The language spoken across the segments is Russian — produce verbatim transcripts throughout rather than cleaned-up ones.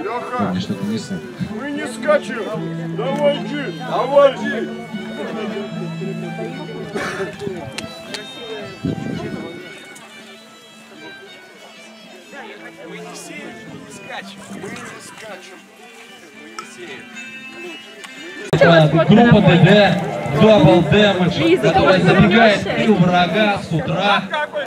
Помни, что-то не сын. Мы не скачем! Давай, Джи! Давай, Джи! Мы не сеем, не скачем. Мы не скачем. Мы не сеем. Группа ДД, Double Damage, которая забегает в тыл врага с утра.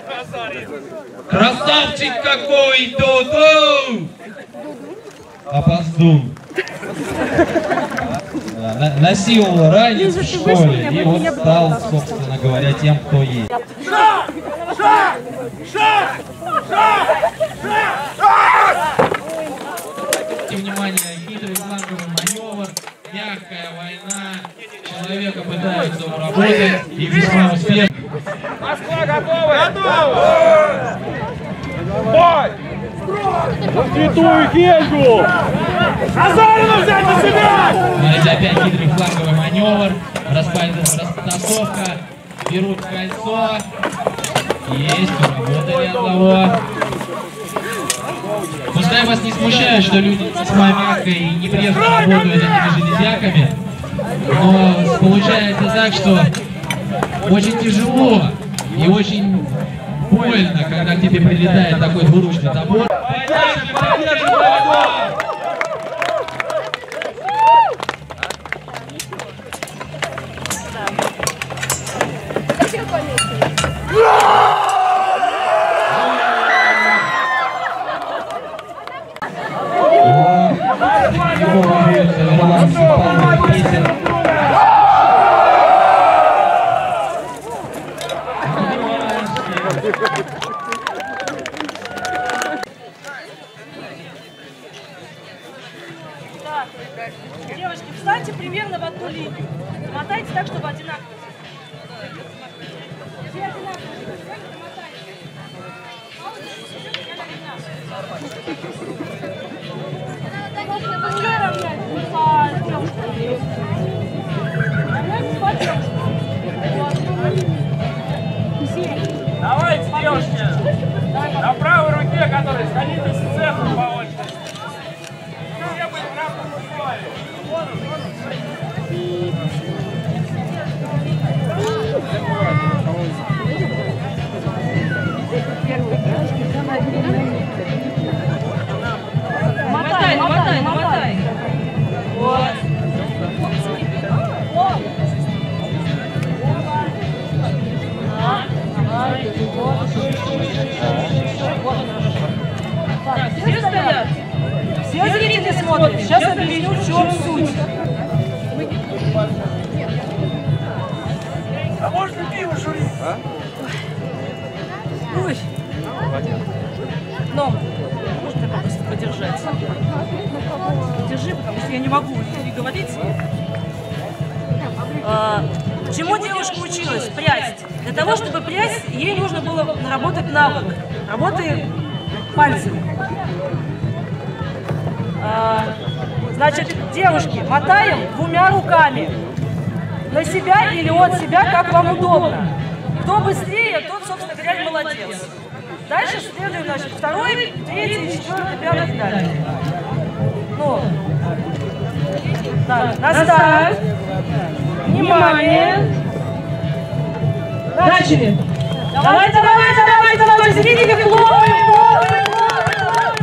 Красавчик какой, Дуду! Опоздун. Насиловал ранец в школе и вот стал, собственно говоря, тем, кто есть. Шаг! Шаг! Шаг! Шаг! Шаг! Внимание, хитрый фланговый маневр, мягкая война, человека пытаются уработать и весьма успешно. Москва готова! Готова! Бой! Святую Хельгу! Азарину взять на себя! Смотрите, опять хитрый фланговый маневр, распасовка, берут кольцо, есть, уработали одного. Пускай вас не смущает, что люди весьма мягко и небрежно работают этими железяками, но получается так, что очень тяжело и очень больно, когда к тебе прилетает такой двуручный топор. Поддержим, поддержим, поддержим! Девочки, встаньте примерно в одну линию. Мотайте так, чтобы одинаково. Все одинаково. Давайте, девушки! На правой руке, которая станите с цехом по очереди. Все были в равном условии. Мотай, мотай, мотай. Вот. Так, все стоят. Все зрители смотрят. Сейчас объясню, в чем суть. А можно пиво журить? А? Ой. Но, можно тебя просто подержать? Держи, потому что я не могу и говорить. А, чему девушка училась? Прясть. Для того, чтобы прясть, ей нужно было наработать навык работы пальцами. А, значит, девушки, мотаем двумя руками. На себя или от себя, как вам удобно. Кто быстрее, тот, собственно говоря, молодец. Дальше следует, значит, второй, третий, четвертый, пятый и далее. Ну, так, на старт. Внимание. Начали. Давайте, давайте, давайте, давайте, зрители, хлопаем, хлопаем, хлопаем,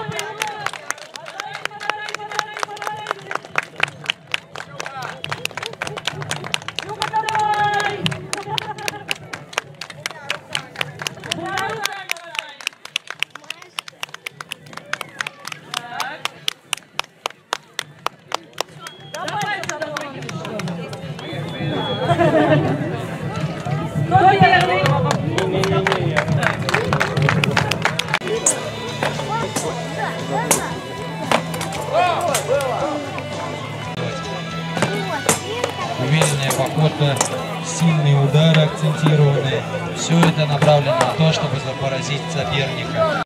кто первый? Уверенная походка, сильные удары акцентированные. Все это направлено на то, чтобы поразить соперника.